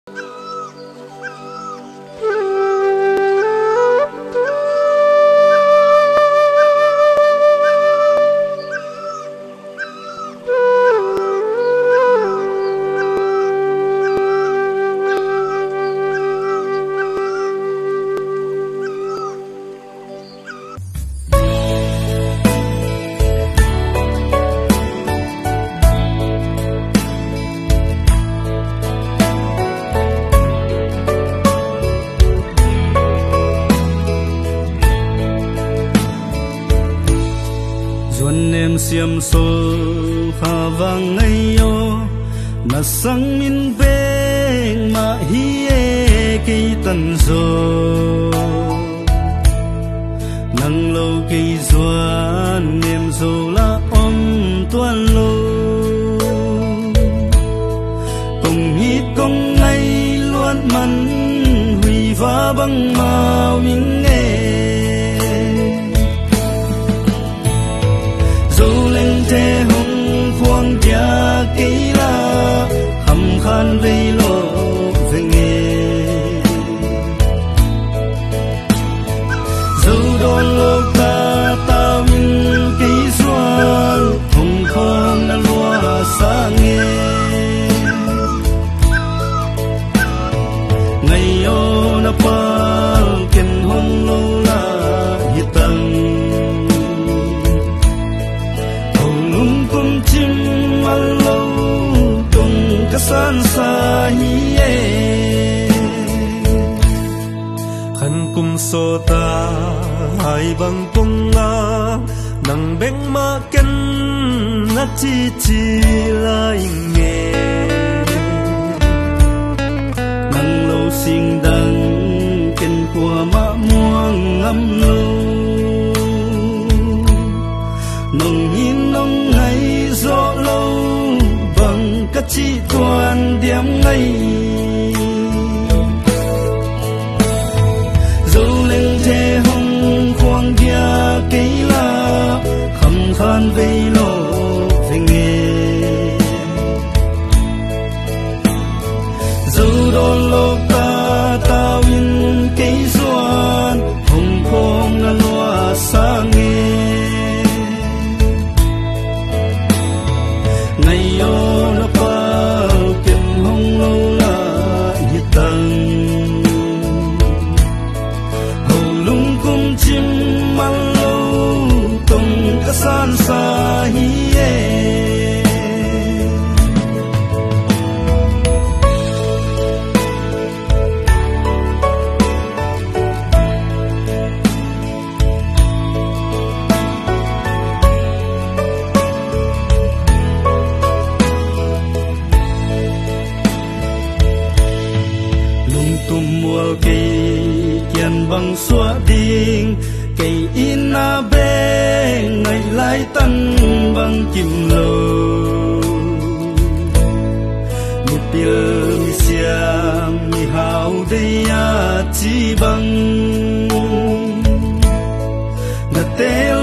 Siam so ha vang ngay yo na sang min beng ma hi e cây tan zo nang lâu cây doan niềm zo la om tuan lo cùng hít cùng ngay luôn man huy va băng màu mình nghe thế hùng khoang cha kỹ la hầm khan vây lộ về nghề dấu đón lô ta ta min kỹ xoan hùng khoang đã loa xa nghe ngày ô na pa ken hùng lô la hi tăng san sa hiye han kum so ta hai bang pung nga nang beng ma ken na chi chi la inge nang lo sing dang ken kwa ma muang ngam lo nong hin nong ngày gió lâu các chi toàn điểm ngay dấu lên thế hồng khoang kia cây la khăm khan vây lộ về nghề dấu đón lô ta ta win cây doan hồng khoang na loa xa nghe ngày yo san sa hiye lung tum mua cây kian băng xóa đinh cây in na bê ngày lai tan băng kim lô mi piel mi siam mi hao de ya chi băng na te